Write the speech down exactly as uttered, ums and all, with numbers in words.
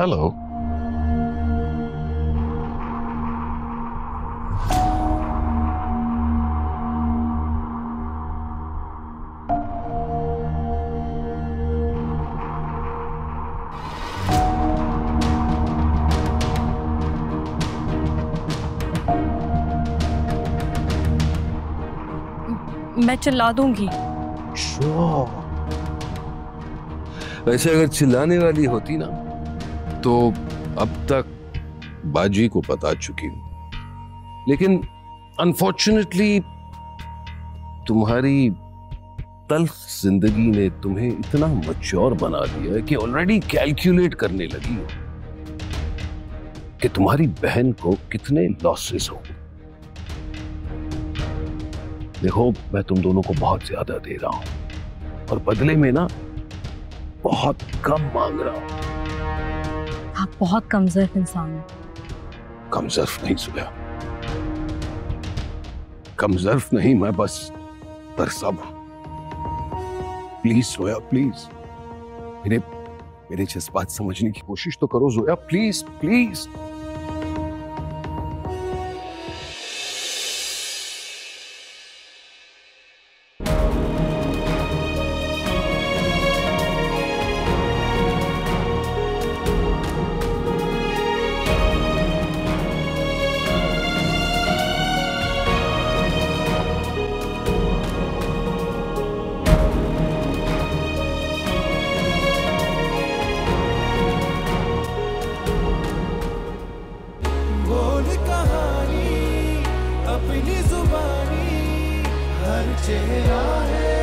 Hello. मैं चिल्ला दूंगी। श्योर। वैसे अगर चिल्लाने वाली होती ना तो अब तक बाजी को बता चुकी हूं, लेकिन अनफॉर्चुनेटली तुम्हारी तल्ख जिंदगी ने तुम्हें इतना मैच्योर बना दिया है कि ऑलरेडी कैलकुलेट करने लगी हो कि तुम्हारी बहन को कितने लॉसेस हो। देखो, मैं तुम दोनों को बहुत ज्यादा दे रहा हूं और बदले में ना बहुत कम मांग रहा हूं। आप बहुत कमजोर इंसान हैं। कमजर्फ नहीं सोया, कमजर्फ नहीं, मैं बस तरसब हूं। प्लीज सोया, प्लीज मेरे मेरे जज्बात समझने की कोशिश तो करो जोया, प्लीज प्लीज। अपनी जुबानी हर चेहरा है